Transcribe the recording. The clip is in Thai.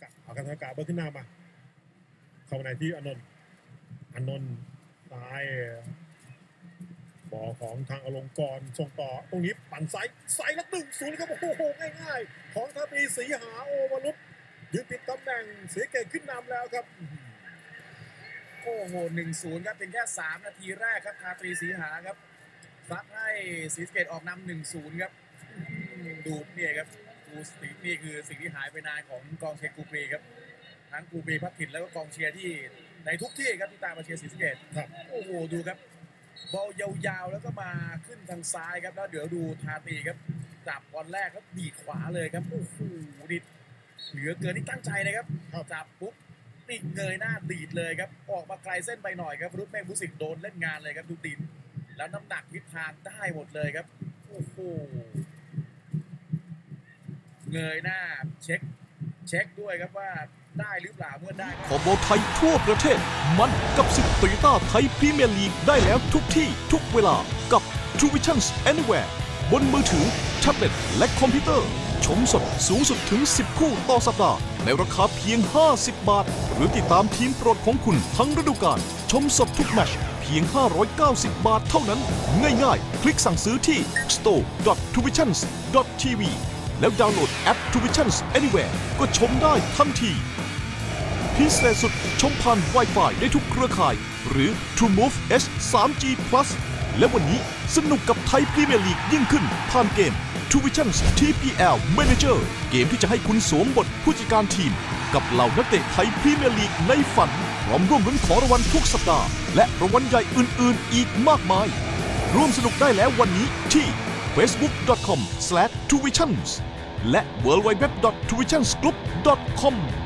เอากันทากาเบิร์ขึ้นหน้ามาเข้าในที่อนนท์ซ้ายบอลของทางอลงกรณ์ส่งต่อตรงนี้ปั่นซ้ายแล้ว1-0ครับโอ้โหง่ายๆของทาตีศรีหาโอวรุษยืนติดตำแหน่งเสียเกตขึ้นนำแล้วครับโอ้โห 1-0 ครับเป็นแค่3นาทีแรกครับทาตรีศรีหาครับซัดให้ศรีสะเกษออกนำ 1-0 ครับดูเนี่ยครับนี่คือสิ่งที่หายไปนานของกองเชียร์กูปรีครับทั้งกูปรีพัฒถิ่นแล้วก็กองเชียร์ที่ในทุกที่ครับที่ตามมาเชียร์ศรีสะเกษครับโอ้โหดูครับบอลยาวๆแล้วก็มาขึ้นทางซ้ายครับแล้วเดี๋ยวดูทาตีครับจับบอลแรกแล้วดีดขวาเลยครับโอ้โหดิเหลือเกินที่ตั้งใจเลยครับจับปุ๊บนี่เงยหน้าดีดเลยครับออกมาไกลเส้นไปหน่อยครับรุ่นแม่บุสิกโดนเล่นงานเลยครับดูดินแล้วน้ำหนักทิศทางได้หมดเลยครับโอ้โหเงยหน้าเช็คด้วยครับว่าได้หรือเปล่าเมื่อได้ขอบอลไทยทั่วประเทศมันกับศึกโตโยต้าไทยพรีเมียร์ลีกได้แล้วทุกที่ทุกเวลากับ True Vision Anywhere บนมือถือแท็บเล็ตและคอมพิวเตอร์ชมสดสูงสุดถึง10คู่ต่อสัปดาห์ในราคาเพียง50 บาทหรือติดตามทีมโปรดของคุณทั้งฤดูกาลชมสดทุกแมตช์เพียง590 บาทเท่านั้นง่ายๆคลิกสั่งซื้อที่ store.truevisions.tv แล้วดาวน์โหลดแอป True Visions Anywhere ก็ชมได้ทันทีพิเศษสุดชมผ่าน Wi-Fi ได้ทุกเครือข่ายหรือ TrueMove H 3G Plus และวันนี้สนุกกับไทยพรีเมียร์ลีกยิ่งขึ้นผ่านเกม True Visions TPL Manager เกมที่จะให้คุณสวมบทผู้จัดการทีมกับเหล่านักเตะไทยพรีเมียร์ลีกในฝันพร้อมร่วมลุ้นของรางวัลทุกสัปดาห์และรางวัลใหญ่อื่นๆอีกมากมายร่วมสนุกได้แล้ววันนี้ที่ facebook.com/truevisions และ www.truevisionsgroup.com